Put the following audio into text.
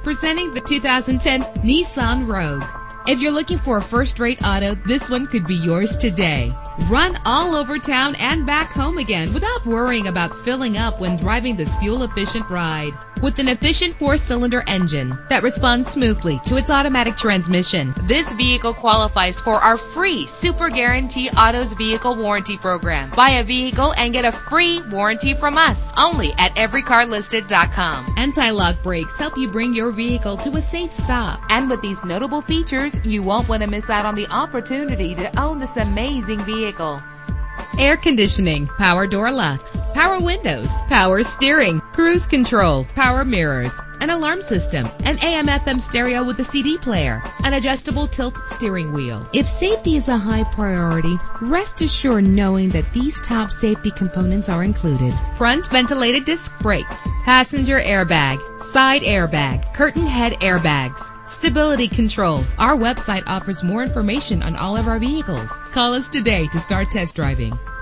Presenting the 2010 Nissan Rogue. If you're looking for a first-rate auto, this one could be yours today. Run all over town and back home again without worrying about filling up when driving this fuel-efficient ride. With an efficient 4-cylinder engine that responds smoothly to its automatic transmission, this vehicle qualifies for our free Super Guarantee Autos Vehicle Warranty Program. Buy a vehicle and get a free warranty from us only at everycarlisted.com. Anti-lock brakes help you bring your vehicle to a safe stop. And with these notable features, you won't want to miss out on the opportunity to own this amazing vehicle. Air conditioning, power door locks, power windows, power steering, cruise control, power mirrors, an alarm system, an AM/FM stereo with a CD player, an adjustable tilt steering wheel. If safety is a high priority, rest assured knowing that these top safety components are included: front ventilated disc brakes, passenger airbag, side airbag, curtain head airbags, stability control. Our website offers more information on all of our vehicles. Call us today to start test driving.